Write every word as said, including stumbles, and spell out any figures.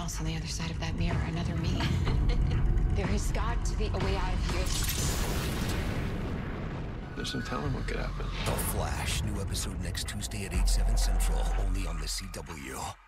else on the other side of that mirror, another me. There has got to be a way out of here. There's no telling what could happen. The Flash, new episode next Tuesday at eight, seven Central, only on the C W.